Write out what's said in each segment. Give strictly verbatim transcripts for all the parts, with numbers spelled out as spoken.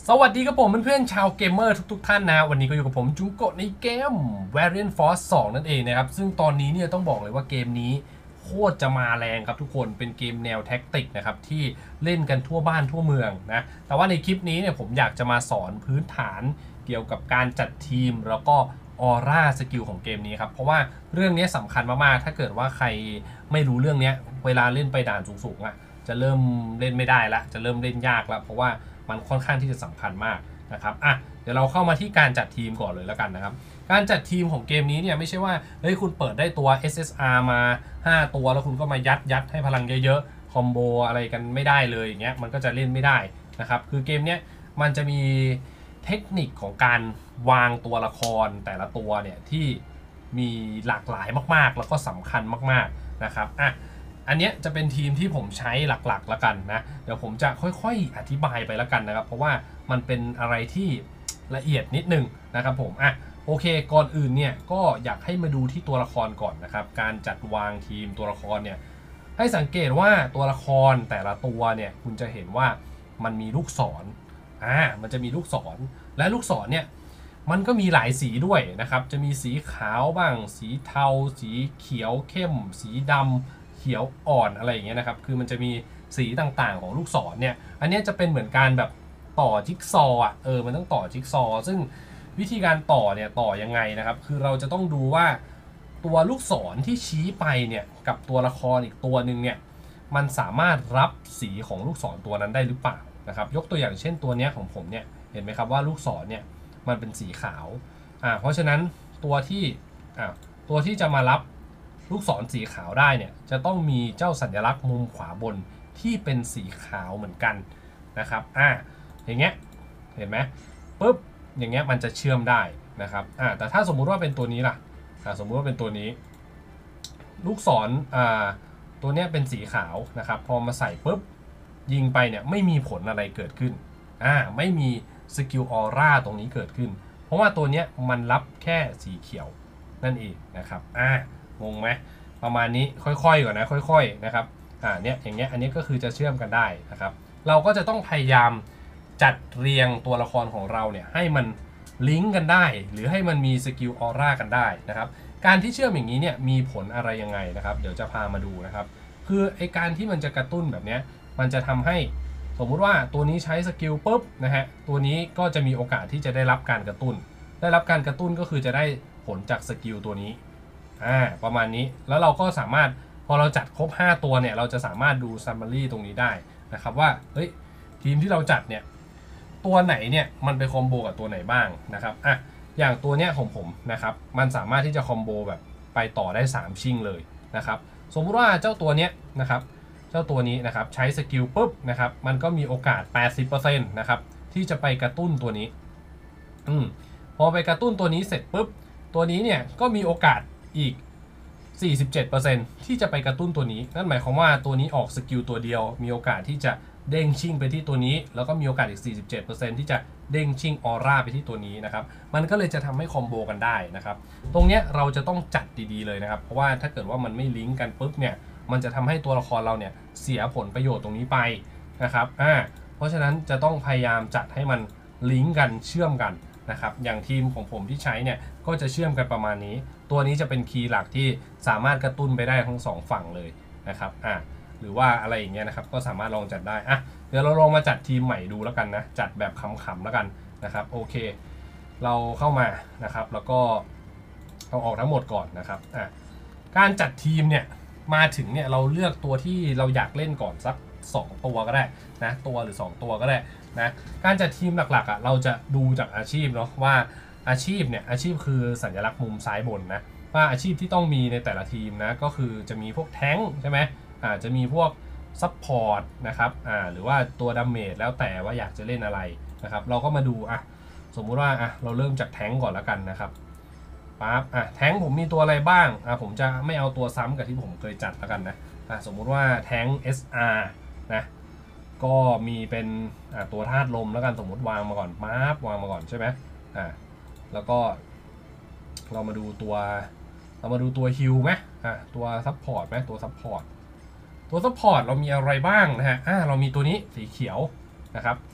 สวัสดีครับผมเพื่อนๆชาวเกมเมอร์ทุกๆท่านนะวันนี้ก็อยู่กับผมจุงโกะในเกม Variant Force สองนั่นเองนะครับซึ่งตอนนี้เนี่ยต้องบอกเลยว่าเกมนี้โคตรจะมาแรงครับทุกคนเป็นเกมแนวแท็กติกนะครับที่เล่นกันทั่วบ้านทั่วเมืองนะแต่ว่าในคลิปนี้เนี่ยผมอยากจะมาสอนพื้นฐานเกี่ยวกับการจัดทีมแล้วก็ออร่าสกิลของเกมนี้ครับเพราะว่าเรื่องนี้สำคัญมากๆถ้าเกิดว่าใครไม่รู้เรื่องนี้เวลาเล่นไปด่านสูงๆอ่ะจะเริ่มเล่นไม่ได้ละจะเริ่มเล่นยากละเพราะว่ามันค่อนข้างที่จะสำคัญมากนะครับอ่ะเดี๋ยวเราเข้ามาที่การจัดทีมก่อนเลยแล้วกันนะครับการจัดทีมของเกมนี้เนี่ยไม่ใช่ว่าเฮ้ยคุณเปิดได้ตัว เอส เอส อาร์ มาห้าตัวแล้วคุณก็มายัดยัดให้พลังเยอะๆคอมโบอะไรกันไม่ได้เลยอย่างเงี้ยมันก็จะเล่นไม่ได้นะครับคือเกมเนี้ยมันจะมีเทคนิคของการวางตัวละครแต่ละตัวเนี่ยที่มีหลากหลายมากๆแล้วก็สำคัญมากๆนะครับอ่ะอันนี้จะเป็นทีมที่ผมใช้หลักๆแล้วกันนะเดี๋ยวผมจะค่อยๆอธิบายไปแล้วกันนะครับเพราะว่ามันเป็นอะไรที่ละเอียดนิดนึงนะครับผมอ่ะโอเคก่อนอื่นเนี่ยก็อยากให้มาดูที่ตัวละครก่อนนะครับการจัดวางทีมตัวละครเนี่ยให้สังเกตว่าตัวละครแต่ละตัวเนี่ยคุณจะเห็นว่ามันมีลูกศรอ่ามันจะมีลูกศรและลูกศรเนี่ยมันก็มีหลายสีด้วยนะครับจะมีสีขาวบ้างสีเทาสีเขียวเข้มสีดำเขียวอ่อนอะไรอย่างเงี้ยนะครับคือมันจะมีสีต่างๆของลูกศรเนี่ยอันนี้จะเป็นเหมือนการแบบต่อจิ๊กซอว์อ่ะเออมันต้องต่อจิ๊กซอว์ซึ่งวิธีการต่อเนี่ยต่อยังไงนะครับคือเราจะต้องดูว่าตัวลูกศรที่ชี้ไปเนี่ยกับตัวละครอีกตัวหนึ่งเนี่ยมันสามารถรับสีของลูกศรตัวนั้นได้หรือเปล่านะครับยกตัวอย่างเช่นตัวเนี้ยของผมเนี่ยเห็นไหมครับว่าลูกศรเนี่ยมันเป็นสีขาวอ่าเพราะฉะนั้นตัวที่อ่าตัวที่จะมารับลูกศรสีขาวได้เนี่ยจะต้องมีเจ้าสัญลักษณ์มุมขวาบนที่เป็นสีขาวเหมือนกันนะครับอ่าอย่างเงี้ยเห็นไหมปุ๊บอย่างเงี้ยมันจะเชื่อมได้นะครับอ่าแต่ถ้าสมมุติว่าเป็นตัวนี้ล่ะอ่าสมมุติว่าเป็นตัวนี้ลูกศรอ่าตัวเนี้ยเป็นสีขาวนะครับพอมาใส่ปุ๊บยิงไปเนี่ยไม่มีผลอะไรเกิดขึ้นอ่าไม่มีสกิลออร่าตรงนี้เกิดขึ้นเพราะว่าตัวเนี้ยมันรับแค่สีเขียวนั่นเองนะครับอ่างงไหมประมาณนี้ค่อยๆก่อนนะค่อยๆนะครับอ่าเนี้ยอย่างเงี้ยอันนี้ก็คือจะเชื่อมกันได้นะครับเราก็จะต้องพยายามจัดเรียงตัวละครของเราเนี่ยให้มันลิงก์กันได้หรือให้มันมีสกิลออร่ากันได้นะครับการที่เชื่อมอย่างนี้เนี่ยมีผลอะไรยังไงนะครับเดี๋ยวจะพามาดูนะครับคือไอการที่มันจะกระตุ้นแบบนี้มันจะทำให้สมมุติว่าตัวนี้ใช้สกิลปุ๊บนะฮะตัวนี้ก็จะมีโอกาสที่จะได้รับการกระตุ้นได้รับการกระตุ้นก็คือจะได้ผลจากสกิลตัวนี้อ่าประมาณนี้แล้วเราก็สามารถพอเราจัดครบห้าตัวเนี่ยเราจะสามารถดู summary ตรงนี้ได้นะครับว่าเฮ้ยทีมที่เราจัดเนี่ยตัวไหนเนี่ยมันไปคอมโบกับตัวไหนบ้างนะครับอ่ะอย่างตัวเนี้ยของผมนะครับมันสามารถที่จะคอมโบแบบไปต่อได้สามชิงเลยนะครับสมมุติว่าเจ้าตัวเนี้ยนะครับเจ้าตัวนี้นะครับใช้สกิลปุ๊บนะครับมันก็มีโอกาส แปดสิบเปอร์เซ็นต์ นะครับที่จะไปกระตุ้นตัวนี้อืมพอไปกระตุ้นตัวนี้เสร็จปุ๊บตัวนี้เนี่ยก็มีโอกาสอีก สี่สิบเจ็ดเปอร์เซ็นต์ ที่จะไปกระตุ้นตัวนี้นั่นหมายความว่าตัวนี้ออกสกิลตัวเดียวมีโอกาสที่จะเด้งชิ่งไปที่ตัวนี้แล้วก็มีโอกาสอีก สี่สิบเจ็ดเปอร์เซ็นต์ ที่จะเด้งชิ่งออร่าไปที่ตัวนี้นะครับมันก็เลยจะทำให้คอมโบกันได้นะครับตรงเนี้ยเราจะต้องจัดดีๆเลยนะครับเพราะว่าถ้าเกิดว่ามันไม่ลิงก์กันปุ๊บเนี่ยมันจะทำให้ตัวละครเราเนี่ยเสียผลประโยชน์ตรงนี้ไปนะครับอ่าเพราะฉะนั้นจะต้องพยายามจัดให้มันลิงก์กันเชื่อมกันนะครับอย่างทีมของผมที่ใช้เนี่ยก็จะเชื่อมกันประมาณนี้ตัวนี้จะเป็นคีย์หลักที่สามารถกระตุ้นไปได้ทั้งสองฝั่งเลยนะครับอ่ะหรือว่าอะไรอย่างเงี้ยนะครับก็สามารถลองจัดได้อ่ะเดี๋ยวเราลองมาจัดทีมใหม่ดูแล้วกันนะจัดแบบขำๆแล้วกันนะครับโอเคเราเข้ามานะครับแล้วก็เอาออกทั้งหมดก่อนนะครับอ่ะการจัดทีมเนี่ยมาถึงเนี่ยเราเลือกตัวที่เราอยากเล่นก่อนสักสองตัวก็ได้นะตัวหรือสองตัวก็ได้นะการจัดทีมหลักๆอ่ะเราจะดูจากอาชีพเนาะว่าอาชีพเนี่ยอาชีพคือสัญลักษณ์มุมซ้ายบนนะว่าอาชีพที่ต้องมีในแต่ละทีมนะก็คือจะมีพวกแท้งใช่ไหมอาจจะมีพวกซัพพอร์ตนะครับอ่าหรือว่าตัวดาเมจแล้วแต่ว่าอยากจะเล่นอะไรนะครับเราก็มาดูอ่ะสมมุติว่าอ่ะเราเริ่มจากแท้งก่อนแล้วกันนะครับปั๊บอ่ะแท้งผมมีตัวอะไรบ้างอ่ะผมจะไม่เอาตัวซ้ำกับที่ผมเคยจัดแล้วกันนะอ่ะสมมุติว่าแท้ง เอส อาร์ นะก็มีเป็นอ่ะตัวธาตุลมแล้วกันสมมติวางมาก่อนปั๊บวางมาก่อนใช่ไหมอ่ะแล้วก็เรามาดูตัวเรามาดูตัวฮิลไหมอ่ะตัวซัพพอร์ตไหมตัวซัพพอร์ตตัวซัพพอร์ตเรามีอะไรบ้างนะฮะอ่ะเรามีตัวนี้สีเขียวนะครับ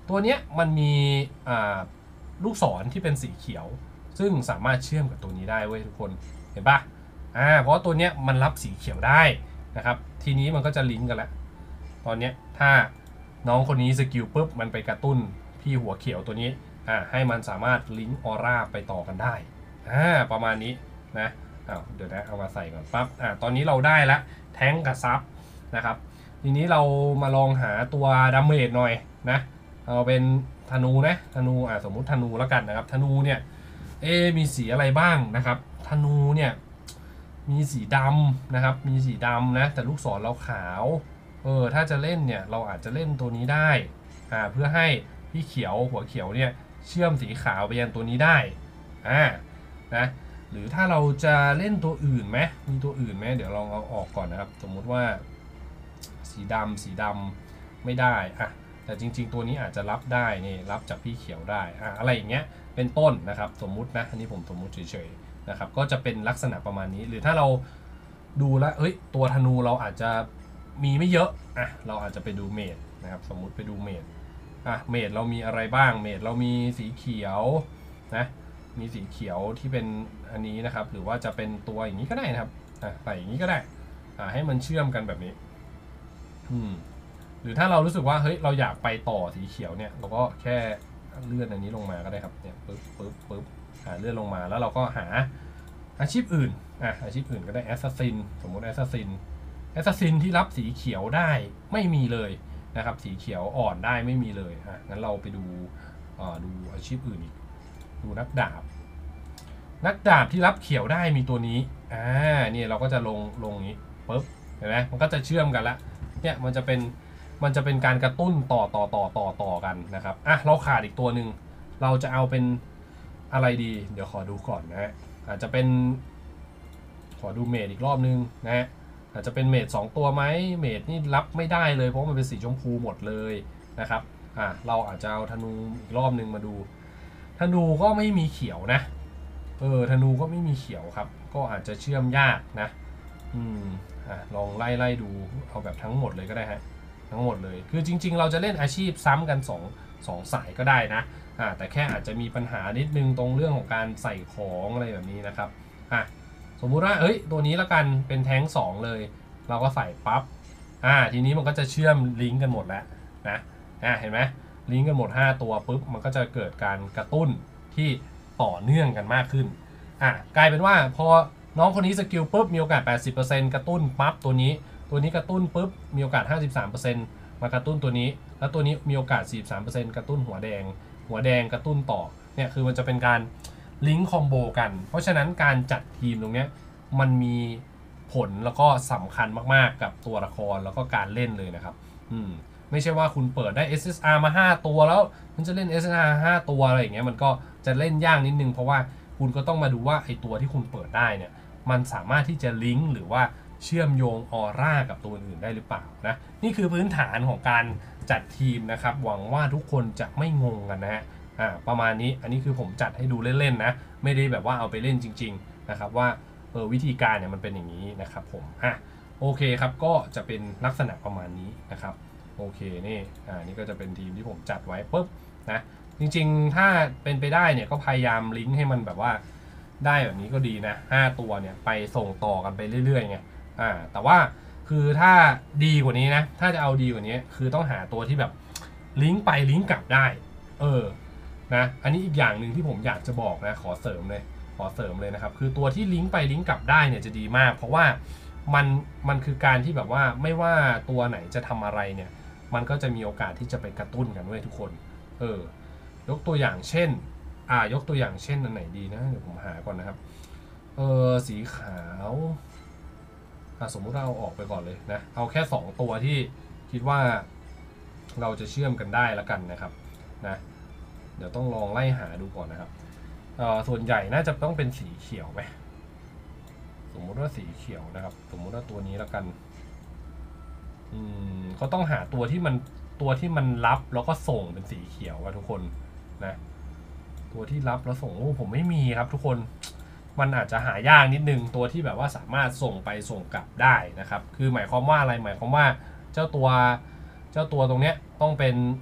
ตัวเนี้ยมันมีลูกศรที่เป็นสีเขียวซึ่งสามารถเชื่อมกับตัวนี้ได้เว้ยทุกคนเห็นปะอ่าเพราะตัวเนี้ยมันรับสีเขียวได้นะครับทีนี้มันก็จะลิงก์กันแล้วตอนเนี้ยถ้าน้องคนนี้สกิลปุ๊บมันไปกระตุ้นพี่หัวเขียวตัวนี้อ่าให้มันสามารถลิงก์ออร่าไปต่อกันได้อ่าประมาณนี้นะอ้าวเดี๋ยวนะเอามาใส่ก่อนปั๊บอ่าตอนนี้เราได้แล้วแทงกับซับนะครับทีนี้เรามาลองหาตัวดาเมจหน่อยนะเอาเป็นธนูนะธนูอ่าสมมุติธนูแล้วกันนะครับธนูเนี่ยเอมีสีอะไรบ้างนะครับธนูเนี่ยมีสีดำนะครับมีสีดำนะแต่ลูกศรเราขาวเออถ้าจะเล่นเนี่ยเราอาจจะเล่นตัวนี้ได้อ่าเพื่อให้พี่เขียวหัวเขียวเนี่ยเชื่อมสีขาวไปยังตัวนี้ได้อ่านะหรือถ้าเราจะเล่นตัวอื่นไหมมีตัวอื่นไหมเดี๋ยวลองเอาออกก่อนนะครับสมมุติว่าสีดำสีดำไม่ได้อะแต่จริงๆตัวนี้อาจจะรับได้นี่รับจากพี่เขียวได้อะอะไรอย่างเงี้ยเป็นต้นนะครับสมมุตินะอันนี้ผมสมมุติเฉยๆนะครับก็จะเป็นลักษณะประมาณนี้หรือถ้าเราดูแล้วเอ้ยตัวธนูเราอาจจะมีไม่เยอะอ่ะเราอาจจะไปดูเมจนะครับสมมุติไปดูเมจอ่ะเมจเรามีอะไรบ้างเมจเรามีสีเขียวนะมีสีเขียวที่เป็นอันนี้นะครับหรือว่าจะเป็นตัวอย่างนี้ก็ได้นะครับอ่ะใส่อย่างนี้ก็ได้อ่ะให้มันเชื่อมกันแบบนี้อืมหรือถ้าเรารู้สึกว่าเฮ้ยเราอยากไปต่อสีเขียวเนี่ยเราก็แค่เลื่อนอันนี้ลงมาก็ได้ครับเนี่ยปึ๊บปึ๊บปึ๊บหาเลื่อนลงมาแล้วเราก็หาอาชีพอื่นอ่ะอาชีพอื่นก็ได้แอสซัสซินสมมุติแอสซัสซินแอสซัสซินที่รับสีเขียวได้ไม่มีเลยนะครับสีเขียวอ่อนได้ไม่มีเลยอ่ะงั้นเราไปดูอ่าดูอาชีพอื่นอีกดูนักดาบนักดาบที่รับเขียวได้มีตัวนี้อ่าเนี่ยเราก็จะลงลงนี้ปึ๊บเห็นไหมมันก็จะเชื่อมกันละเนี่ยมันจะเป็นมันจะเป็นการกระตุ้นต่อต่อต่อต่อต่อกันนะครับอ่ะเราขาดอีกตัวหนึ่งเราจะเอาเป็นอะไรดีเดี๋ยวขอดูก่อนนะฮะอาจจะเป็นขอดูเมดอีกรอบนึงนะฮะอาจจะเป็นเมดสองตัวไหมเมดนี่รับไม่ได้เลยเพราะมันเป็นสีชมพูหมดเลยนะครับอ่ะเราอาจจะเอาธนูอีกรอบนึงมาดูธนูก็ไม่มีเขียวนะเออธนูก็ไม่มีเขียวครับก็อาจจะเชื่อมยากนะอืมอ่ะลองไล่ไล่ดูเอาแบบทั้งหมดเลยก็ได้ฮะทั้งหมดเลยคือจริงๆเราจะเล่นอาชีพซ้ำกัน2 2สายก็ได้นะอ่าแต่แค่อาจจะมีปัญหานิดนึงตรงเรื่องของการใส่ของอะไรแบบนี้นะครับอ่ะสมมุติว่าเอ้ยตัวนี้แล้วกันเป็นแท้งสองเลยเราก็ใส่ปั๊บอ่าทีนี้มันก็จะเชื่อมลิงก์กันหมดแล้วนะอ่าเห็นไหมลิงก์กันหมดห้าตัวปุ๊บมันก็จะเกิดการกระตุ้นที่ต่อเนื่องกันมากขึ้นอ่ะกลายเป็นว่าพอน้องคนนี้สกิลปุ๊บมีโอกาส แปดสิบเปอร์เซ็นต์ กระตุ้นปั๊บตัวนี้ตัวนี้กระตุ้นปุ๊บมีโอกาส ห้าสิบสามเปอร์เซ็นต์ มากระตุ้นตัวนี้แล้วตัวนี้มีโอกาส สี่สิบสามเปอร์เซ็นต์ กระตุ้นหัวแดงหัวแดงกระตุ้นต่อเนี่ยคือมันจะเป็นการลิงก์คอมโบกันเพราะฉะนั้นการจัดทีมตรงนี้มันมีผลแล้วก็สำคัญมากๆกับตัวละครแล้วก็การเล่นเลยนะครับอืมไม่ใช่ว่าคุณเปิดได้ เอส เอส อาร์ มาห้าตัวแล้วมันจะเล่น เอส เอส อาร์ ห้าตัวอะไรอย่างเงี้ยมันก็จะเล่นยากนิดนึงเพราะว่าคุณก็ต้องมาดูว่าไอตัวที่คุณเปิดได้เนี่ยมันสามารถที่จะลิงก์หรือว่าเชื่อมโยงออร่ากับตัวอื่นได้หรือเปล่านะนี่คือพื้นฐานของการจัดทีมนะครับหวังว่าทุกคนจะไม่งงกันนะฮะอ่าประมาณนี้อันนี้คือผมจัดให้ดูเล่นๆนะไม่ได้แบบว่าเอาไปเล่นจริงๆนะครับว่าเออวิธีการเนี่ยมันเป็นอย่างนี้นะครับผมอ่ะโอเคครับก็จะเป็นลักษณะประมาณนี้นะครับโอเคนี่อ่านี่ก็จะเป็นทีมที่ผมจัดไว้ปุ๊บนะจริงๆถ้าเป็นไปได้เนี่ยก็พยายามลิงก์ให้มันแบบว่าได้แบบนี้ก็ดีนะห้าตัวเนี่ยไปส่งต่อกันไปเรื่อยๆไงอ่าแต่ว่าคือถ้าดีกว่านี้นะถ้าจะเอาดีกว่านี้คือต้องหาตัวที่แบบลิงก์ไปลิงก์กลับได้เออนะอันนี้อีกอย่างหนึ่งที่ผมอยากจะบอกนะขอเสริมเลยขอเสริมเลยนะครับคือตัวที่ลิงก์ไปลิงก์กลับได้เนี่ยจะดีมากเพราะว่ามันมันคือการที่แบบว่าไม่ว่าตัวไหนจะทำอะไรเนี่ยมันก็จะมีโอกาสที่จะไปกระตุ้นกันด้วยทุกคนเออยกตัวอย่างเช่นอ่ายกตัวอย่างเช่นอันไหนดีนะเดี๋ยวผมหาก่อนนะครับเออสีขาวสมมุติเราเอาออกไปก่อนเลยนะเอาแค่สองตัวที่คิดว่าเราจะเชื่อมกันได้แล้วกันนะครับนะเดี๋ยวต้องลองไล่หาดูก่อนนะครับส่วนใหญ่น่าจะต้องเป็นสีเขียวไหมสมมุติว่าสีเขียวนะครับสมมุติว่าตัวนี้แล้วกันอืมก็ต้องหาตัวที่มันตัวที่มันรับแล้วก็ส่งเป็นสีเขียวอะทุกคนนะตัวที่รับแล้วส่งโอ้ผมไม่มีครับทุกคนมันอาจจะหายากนิดนึงตัวที่แบบว่าสามารถส่งไปส่งกลับได้นะครับคือหมายความว่าอะไรหมายความว่าเจ้าตัวเจ้าตัวตรงเนี้ยต้องเป็น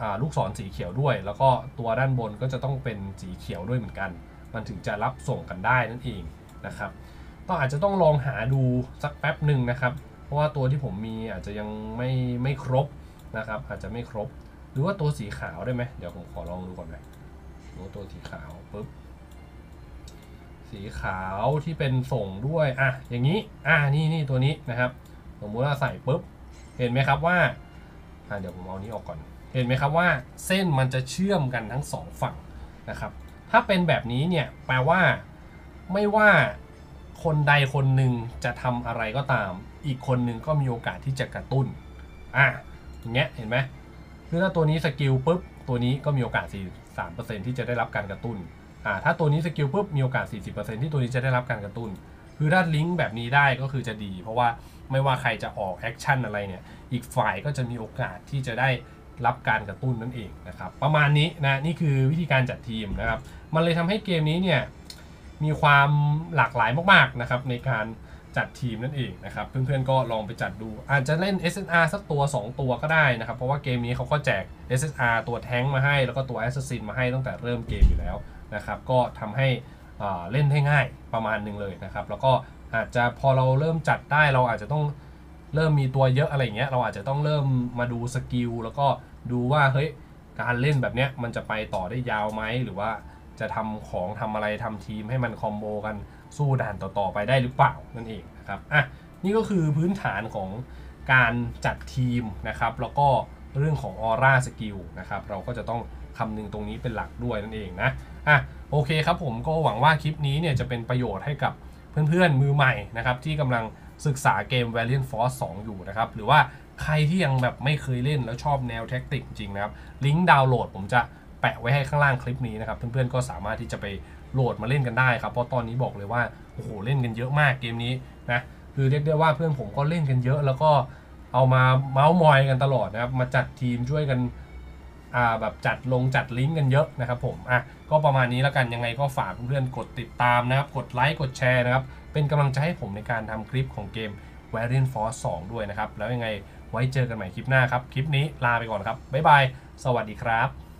ลูกศรสีเขียวด้วยแล้วก็ตัวด้านบนก็จะต้องเป็นสีเขียวด้วยเหมือนกันมันถึงจะรับส่งกันได้นั่นเองนะครับก็อาจจะต้องลองหาดูสักแป๊บหนึ่งนะครับเพราะว่าตัวที่ผมมีอาจจะยังไม่ไม่ครบนะครับอาจจะไม่ครบหรือว่าตัวสีขาวได้ไหมเดี๋ยวผมขอลองดูก่อนนะตัวตัวสีขาวปุ๊บสีขาวที่เป็นส่งด้วยอ่ะอย่างนี้อ่ะนี่นี่ตัวนี้นะครับสมมุติว่าใส่ปุ๊บเห็นไหมครับว่าอ่ะเดี๋ยวผมเอานี้ออกก่อนเห็นไหมครับว่าเส้นมันจะเชื่อมกันทั้งสองฝั่งนะครับถ้าเป็นแบบนี้เนี่ยแปลว่าไม่ว่าคนใดคนหนึ่งจะทำอะไรก็ตามอีกคนหนึ่งก็มีโอกาสที่จะกระตุ้นอ่ะอย่างเงี้ยเห็นไหมคือถ้าตัวนี้สกิลปุ๊บตัวนี้ก็มีโอกาส สี่สิบสามเปอร์เซ็นต์ ที่จะได้รับการกระตุ้นอ่าถ้าตัวนี้สกิลปุ๊บมีโอกาส สี่สิบเปอร์เซ็นต์ ที่ตัวนี้จะได้รับการกระตุ้นคือถ้าลิงก์แบบนี้ได้ก็คือจะดีเพราะว่าไม่ว่าใครจะออกแอคชั่นอะไรเนี่ยอีกฝ่ายก็จะมีโอกาสที่จะได้รับการกระตุ้นนั่นเองนะครับประมาณนี้นะนี่คือวิธีการจัดทีมนะครับมันเลยทำให้เกมนี้เนี่ยมีความหลากหลายมากๆนะครับในการจัดทีมนั่นเองนะครับเพื่อนๆก็ลองไปจัดดูอาจจะเล่น เอส เอส อาร์ สักตัวสองตัวก็ได้นะครับเพราะว่าเกมนี้เขาก็แจก เอส เอส อาร์ ตัวแท้งมาให้แล้วก็ตัว Assassin มาให้ตั้งแต่เริ่มเกมอยู่แล้วนะครับก็ทำให้เล่นได้ง่ายประมาณหนึ่งเลยนะครับแล้วก็อาจจะพอเราเริ่มจัดได้เราอาจจะต้องเริ่มมีตัวเยอะอะไรเงี้ยเราอาจจะต้องเริ่มมาดูสกิลแล้วก็ดูว่าเฮ้ยการเล่นแบบเนี้ยมันจะไปต่อได้ยาวไหมหรือว่าจะทำของทำอะไรทำทีมให้มันคอมโบกันสู้ด่านต่อๆไปได้หรือเปล่านั่นเองนะครับอ่ะนี่ก็คือพื้นฐานของการจัดทีมนะครับแล้วก็เรื่องของออร่าสกิลนะครับเราก็จะต้องคำนึงตรงนี้เป็นหลักด้วยนั่นเองนะอ่ะโอเคครับผมก็หวังว่าคลิปนี้เนี่ยจะเป็นประโยชน์ให้กับเพื่อนๆมือใหม่นะครับที่กำลังศึกษาเกม Valiant Force สองอยู่นะครับหรือว่าใครที่ยังแบบไม่เคยเล่นแล้วชอบแนวแท็กติกจริงนะครับลิงก์ดาวน์โหลดผมจะแปะไว้ให้ข้างล่างคลิปนี้นะครับเพื่อนๆก็สามารถที่จะไปโหลดมาเล่นกันได้ครับเพราะตอนนี้บอกเลยว่าโอ้โหเล่นกันเยอะมากเกมนี้นะคือเรียกได้ว่าเพื่อนผมก็เล่นกันเยอะแล้วก็เอามาเมาส์มอยกันตลอดนะครับมาจัดทีมช่วยกันอ่าแบบจัดลงจัดลิงก์กันเยอะนะครับผมอ่ะก็ประมาณนี้แล้วกันยังไงก็ฝากเพื่อนๆกดติดตามนะครับกดไลค์กดแชร์นะครับเป็นกำลังใจให้ผมในการทำคลิปของเกม Valiant Force สองด้วยนะครับแล้วยังไงไว้เจอกันใหม่คลิปหน้าครับคลิปนี้ลาไปก่อนครับบ๊ายบายสวัสดีครับ